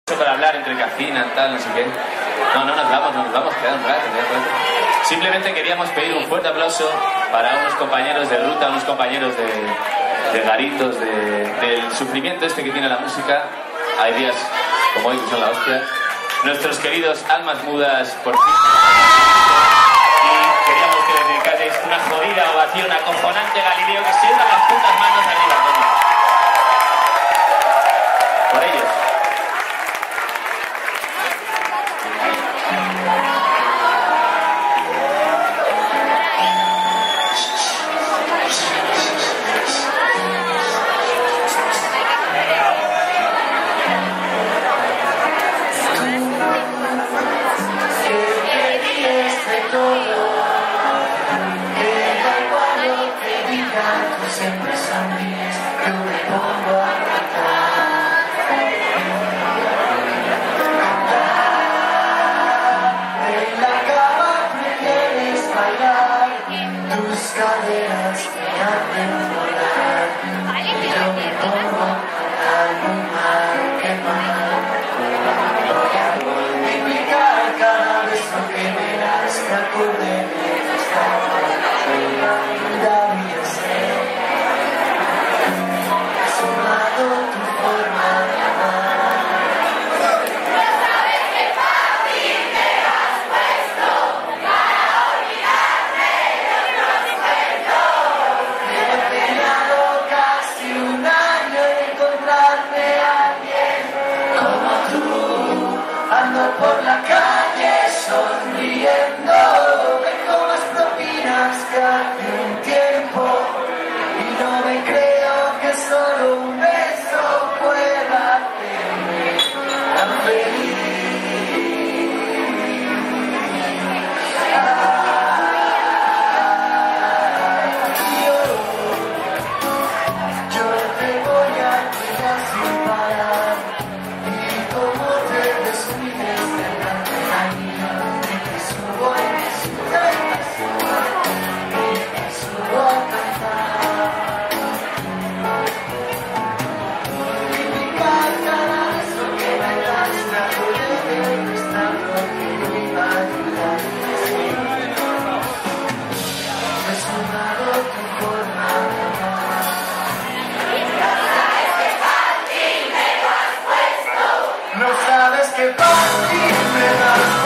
Para hablar entre cafina, tal, no sé qué. No nos vamos, queda un rato. Simplemente queríamos pedir un fuerte aplauso para unos compañeros de ruta, unos compañeros de garitos, del sufrimiento este que tiene la música. Hay días como hoy que son la hostia. Nuestros queridos almas mudas, por fin. Y queríamos que les dedicaseis una jodida ovación acojonante, Galileo, que sientan las putas manos arriba. Por ellos. Siempre sonríes, yo me pongo a cantar. En la cama prefieres bailar, tus caderas me hacen volar. Yo me pongo a cantar muy mal, qué mal. Voy a multiplicar cada beso que me das, que acorde de esta por la calle sonriendo, dejo las propinas que hace un tiempo y no me creo que solo un beso pueda hacerme tan feliz. Yo te voy a cuidar sin parar y como te descuides no sabes qué fácil me das.